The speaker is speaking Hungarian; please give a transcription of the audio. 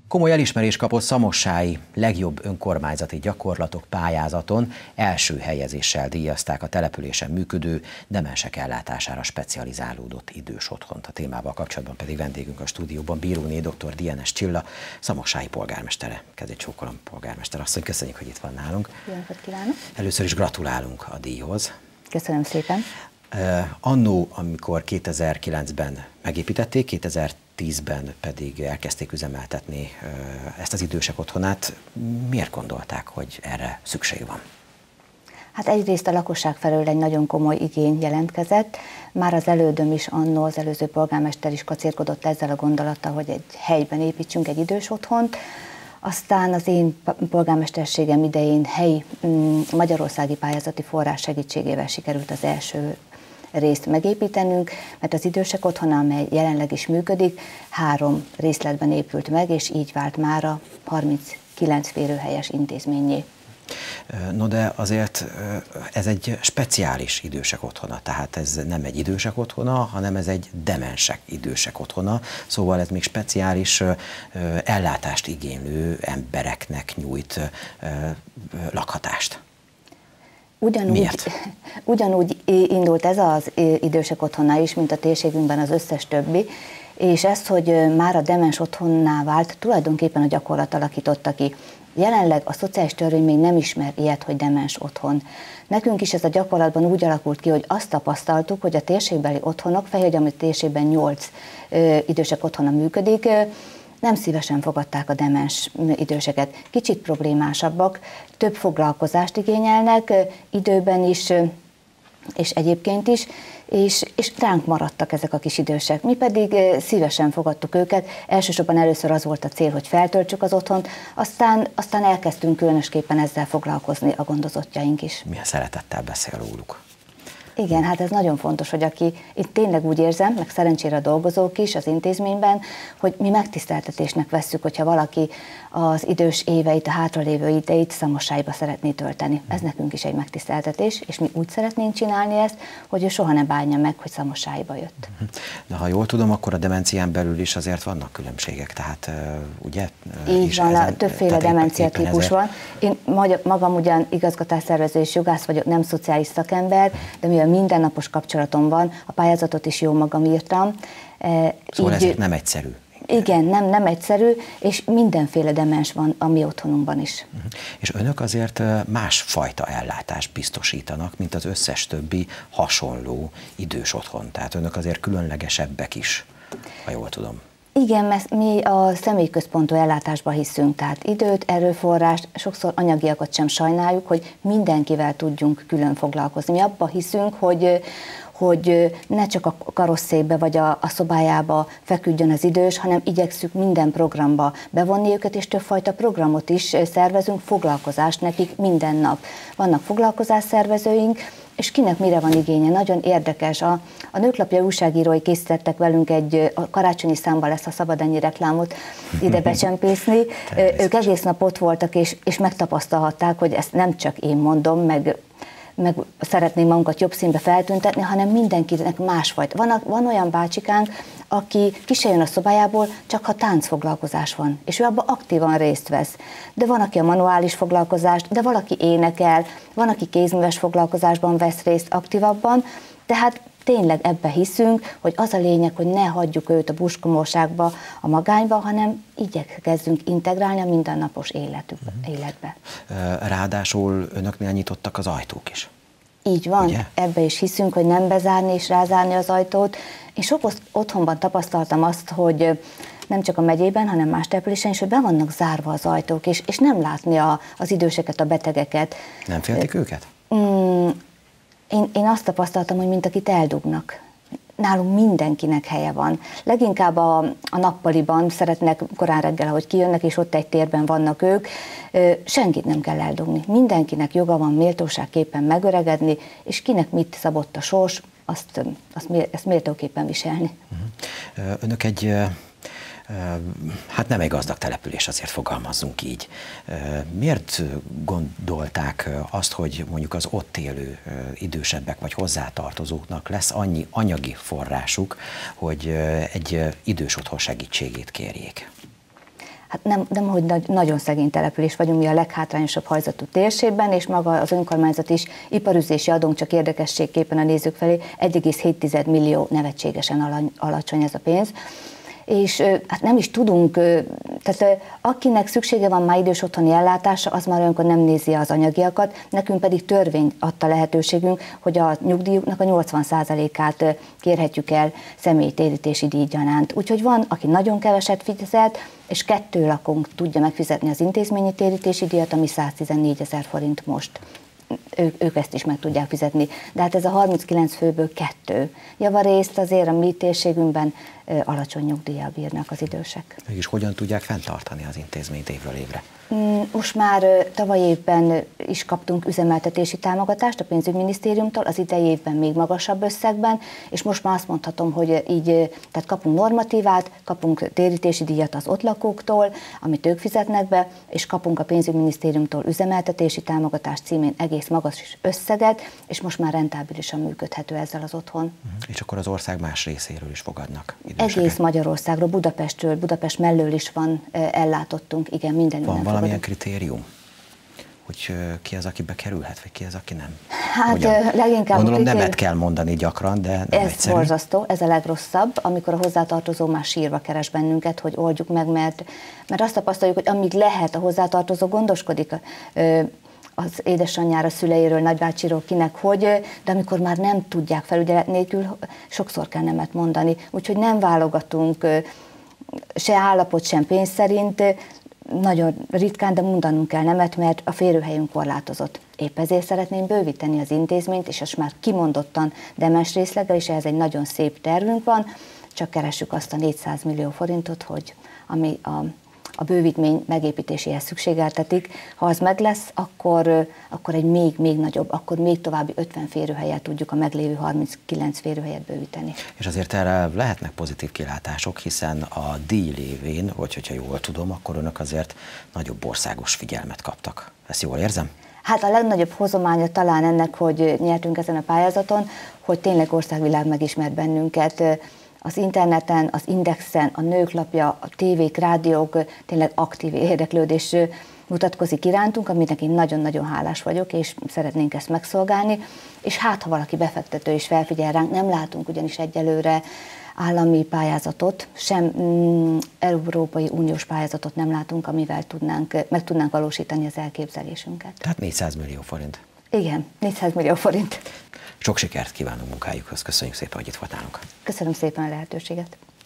Komoly elismerést kapott szamossái legjobb önkormányzati gyakorlatok pályázaton első helyezéssel díjazták a településen működő demensek ellátására specializálódott idős otthont. A témával kapcsolatban pedig vendégünk a stúdióban Bíróné dr. Dienes Csilla, szamossái polgármestere. Kezét csókolom, polgármester asszony, köszönjük, hogy itt van nálunk. Jó napot kívánok! Először is gratulálunk a díjhoz. Köszönöm szépen! Annó, amikor 2009-ben megépítették, 2010-ben pedig elkezdték üzemeltetni ezt az idősek otthonát, miért gondolták, hogy erre szükség van? Hát egyrészt a lakosság felől egy nagyon komoly igény jelentkezett. Már az elődöm is annó, az előző polgármester is kacérkodott ezzel a gondolattal, hogy egy helyben építsünk egy idős otthont. Aztán az én polgármesterségem idején helyi magyarországi pályázati forrás segítségével sikerült az első részt megépítenünk, mert az idősek otthona, amely jelenleg is működik, 3 részletben épült meg, és így vált mára 39 férőhelyes intézménnyé. No de azért ez egy speciális idősek otthona, tehát ez nem egy idősek otthona, hanem ez egy demensek idősek otthona, szóval ez még speciális ellátást igénylő embereknek nyújt lakhatást. Ugyanúgy indult ez az idősek otthona is, mint a térségünkben az összes többi, és ezt, hogy már a demens otthonná vált, tulajdonképpen a gyakorlat alakította ki. Jelenleg a szociális törvény még nem ismer ilyet, hogy demens otthon. Nekünk is ez a gyakorlatban úgy alakult ki, hogy azt tapasztaltuk, hogy a térségbeli otthonok, Fehérgyarmati térségben 8 idősek otthona működik, nem szívesen fogadták a demens időseket. Kicsit problémásabbak, több foglalkozást igényelnek, időben is, és egyébként is, és ránk maradtak ezek a kis idősek. Mi pedig szívesen fogadtuk őket, elsősorban először az volt a cél, hogy feltöltsük az otthont, aztán elkezdtünk különösképpen ezzel foglalkozni a gondozottjaink is. Milyen szeretettel beszél róluk. Igen, hát ez nagyon fontos, hogy aki itt tényleg úgy érzem, meg szerencsére a dolgozók is az intézményben, hogy mi megtiszteltetésnek vesszük, hogyha valaki az idős éveit, a hátralévő idejét Szamossáiba szeretné tölteni. Ez nekünk is egy megtiszteltetés, és mi úgy szeretnénk csinálni ezt, hogy ő soha ne bánja meg, hogy Szamossáiba jött. De ha jól tudom, akkor a demencián belül is azért vannak különbségek, tehát ugye? Így van, többféle demenciatípus van. Én magam ugyan igazgatásszervező és jogász vagyok, nem szociális szakember, de mivel mindennapos kapcsolatom van, a pályázatot is jó magam írtam. Szóval ezért nem egyszerű. Igen, nem egyszerű, és mindenféle demens van a mi otthonunkban is. És önök azért másfajta ellátást biztosítanak, mint az összes többi hasonló idős otthon. Tehát önök azért különlegesebbek is, ha jól tudom. Igen, mert mi a személyközpontú ellátásba hiszünk, tehát időt, erőforrást, sokszor anyagiakat sem sajnáljuk, hogy mindenkivel tudjunk külön foglalkozni. Mi abba hiszünk, hogy ne csak a karosszékbe vagy a szobájába feküdjön az idős, hanem igyekszünk minden programba bevonni őket, és többfajta programot is szervezünk, foglalkozást nekik minden nap. Vannak foglalkozásszervezőink, és kinek mire van igénye. Nagyon érdekes. A Nőklapja újságírói készítettek velünk a karácsonyi számban lesz, ha szabad ennyi reklámot ide becsempészni. Ők egész nap ott voltak, és megtapasztalhatták, hogy ezt nem csak én mondom, meg szeretném magunkat jobb színbe feltüntetni, hanem mindenkinek másfajta. Van olyan bácsikánk, aki ki se jön a szobájából, csak ha táncfoglalkozás van, és ő abban aktívan részt vesz. De van, aki a manuális foglalkozást, de valaki énekel, van, aki kézműves foglalkozásban vesz részt aktívabban, tehát tényleg ebbe hiszünk, hogy az a lényeg, hogy ne hagyjuk őt a buskomorságba, a magányba, hanem igyekezzünk integrálni a mindennapos életbe. Ráadásul önöknél nyitottak az ajtók is. Így van, ugye? Ebbe is hiszünk, hogy nem bezárni és rázárni az ajtót. Én sok otthonban tapasztaltam azt, hogy nem csak a megyében, hanem más településen is, hogy be vannak zárva az ajtók, és nem látni az időseket, a betegeket. Nem féltik őket? Én azt tapasztaltam, hogy mint akit eldugnak. Nálunk mindenkinek helye van. Leginkább a nappaliban szeretnek korán reggel, ahogy kijönnek, és ott egy térben vannak ők, senkit nem kell eldugni. Mindenkinek joga van méltóságképpen megöregedni, és kinek mit szabott a sors, ezt méltóképpen viselni. Önök egy hát nem egy gazdag település, azért fogalmazzunk így. Miért gondolták azt, hogy mondjuk az ott élő idősebbek vagy hozzátartozóknak lesz annyi anyagi forrásuk, hogy egy idős otthon segítségét kérjék? Hát nem hogy nagyon szegény település vagyunk, mi a leghátrányosabb helyzetű térségben, és maga az önkormányzat is iparüzési adónk, csak érdekességképpen a nézők felé 1,7 millió, nevetségesen alacsony ez a pénz. És hát nem is tudunk, tehát akinek szüksége van már idős otthoni ellátásra, az már olyankor nem nézi az anyagiakat, nekünk pedig törvény adta lehetőségünk, hogy a nyugdíjuknak a 80%-át kérhetjük el személytérítési díjgyanánt. Úgyhogy van, aki nagyon keveset fizet, és 2 lakónk tudja megfizetni az intézményi térítési díjat, ami 114 000 forint most. Ők ezt is meg tudják fizetni. De hát ez a 39 főből 2. Javarészt azért a mi térségünkben alacsony nyugdíjjal bírnak az idősek. Mégis hogyan tudják fenntartani az intézményt évről évre? Most már tavaly évben is kaptunk üzemeltetési támogatást a pénzügyminisztériumtól, az idei évben még magasabb összegben, és most már azt mondhatom, hogy így, tehát kapunk normatívát, kapunk térítési díjat az ott lakóktól, amit ők fizetnek be, és kapunk a pénzügyminisztériumtól üzemeltetési támogatást címén egész magas összeget, és most már rentábilisan működhető ezzel az otthon. És akkor az ország más részéről is fogadnak időseket? Egész Magyarországról, Budapestről, Budapest mellől is van, ellátottunk, igen, minden van valamilyen kritérium, hogy ki az, aki bekerülhet, vagy ki az, aki nem? Hát leginkább gondolom nemet kell mondani gyakran, de nem ez egyszerű. Borzasztó, ez a legrosszabb, amikor a hozzátartozó már sírva keres bennünket, hogy oldjuk meg, mert azt tapasztaljuk, hogy amíg lehet, a hozzátartozó gondoskodik az édesanyjára, szüleiről, nagybácsiról, kinek hogy, de amikor már nem tudják felügyelet nélkül, sokszor kell nemet mondani. Úgyhogy nem válogatunk se állapot, sem pénz szerint, nagyon ritkán, de mondanunk kell nemet, mert a férőhelyünk korlátozott. Épp ezért szeretném bővíteni az intézményt, és az már kimondottan demens részleggel, és ehhez egy nagyon szép tervünk van, csak keressük azt a 400 millió forintot, hogy ami a bővítmény megépítéséhez szükségeltetik. Ha az meg lesz, akkor egy még nagyobb, akkor még további 50 férőhelyet tudjuk a meglévő 39 férőhelyet bővíteni. És azért erre lehetnek pozitív kilátások, hiszen a díj lévén, vagy hogyha jól tudom, akkor önök azért nagyobb országos figyelmet kaptak. Ezt jól érzem? Hát a legnagyobb hozománya talán ennek, hogy nyertünk ezen a pályázaton, hogy tényleg országvilág megismert bennünket. Az interneten, az Indexen, a Nőklapja, a tévék, rádiók tényleg aktív érdeklődés mutatkozik irántunk, aminek én nagyon-nagyon hálás vagyok, és szeretnénk ezt megszolgálni. És hát, ha valaki befektető is felfigyel ránk, nem látunk ugyanis egyelőre állami pályázatot, sem Európai Uniós pályázatot nem látunk, amivel meg tudnánk valósítani az elképzelésünket. Tehát 400 millió forint. Igen, 400 millió forint. Sok sikert kívánunk munkájukhoz. Köszönjük szépen, hogy itt volt nálunk. Köszönöm szépen a lehetőséget.